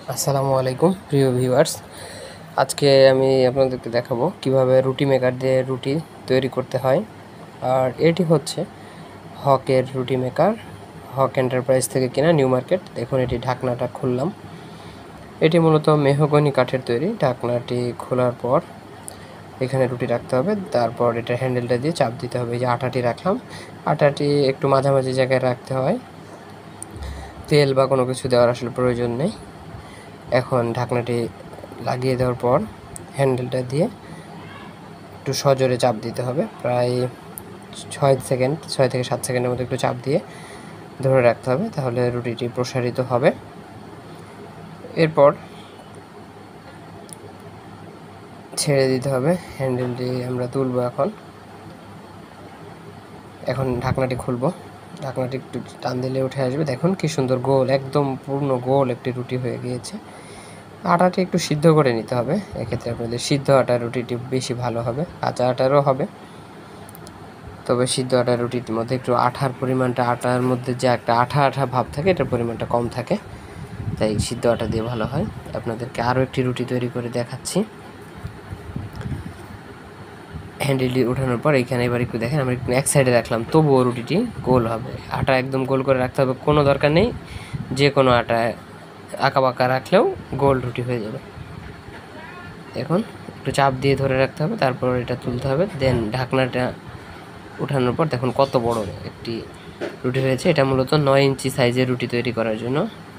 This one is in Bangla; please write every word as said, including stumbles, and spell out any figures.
আসসালামু আলাইকুম প্রিয় ভিউয়ার্স, আজকে আমি আপনাদেরকে দেখাবো কিভাবে রুটি মেকার দিয়ে রুটি তৈরি করতে হয়। আর এটি হচ্ছে হকের রুটি মেকার, হক এন্টারপ্রাইজ থেকে কেনা, নিউ মার্কেট। দেখুন, এটি ঢাকনাটা খুললাম। এটি মূলত মেহগনি কাঠের তৈরি। ঢাকনাটি খোলার পর এখানে রুটি রাখতে হবে, তারপর এটা হ্যান্ডেলটা দিয়ে চাপ দিতে হবে। এই যে আটাটি রাখলাম, আটাটি একটু মাঝামাঝি জায়গায় রাখতে হয়, তেল বা কোনো কিছু দেওয়ার আসলে প্রয়োজন নেই। এখন ঢাকনাটি লাগিয়ে দেওয়ার পর হ্যান্ডেলটা দিয়ে একটু সজোরে চাপ দিতে হবে, প্রায় ছয় সেকেন্ড ছয় থেকে সাত সেকেন্ডের মতো একটু চাপ দিয়ে ধরে রাখতে হবে, তাহলে রুটিটি প্রসারিত হবে। এরপর ছেড়ে দিতে হবে, হ্যান্ডেলটি আমরা তুলব। এখন এখন ঢাকনাটি খুলব। ঢাকনাটি একটু টান দিলে উঠে আসবে। দেখুন কি সুন্দর গোল, একদম পূর্ণ গোল একটি রুটি হয়ে গিয়েছে। আটাটি একটু সিদ্ধ করে নিতে হবে, এক্ষেত্রে আপনাদের সিদ্ধ আটার রুটিটি বেশি ভালো হবে, কাঁচা আটারও হবে, তবে সিদ্ধ আটার রুটির মধ্যে একটু আঠার পরিমাণটা, আটার মধ্যে যে একটা আঠা আঠা ভাব থাকে, এটার পরিমাণটা কম থাকে, তাই সিদ্ধ আটা দিয়ে ভালো হয়। আপনাদেরকে আরও একটি রুটি তৈরি করে দেখাচ্ছি। হ্যান্ডেলটি উঠানোর পর এখানে এবার একটু দেখেন, আমরা একটু এক সাইডে রাখলাম, তবুও রুটিটি গোল হবে। আটা একদম গোল করে রাখতে হবে, কোনো দরকার নেই যে কোনো আটা আঁকা বাঁকা রাখলেও গোল রুটি হয়ে যাবে। এখন একটু চাপ দিয়ে ধরে রাখতে হবে, তারপর এটা তুলতে হবে। দেন ঢাকনাটা উঠানোর পর দেখুন কত বড় একটি রুটি হয়েছে। এটা মূলত নয় ইঞ্চি সাইজের রুটি তৈরি করার জন্য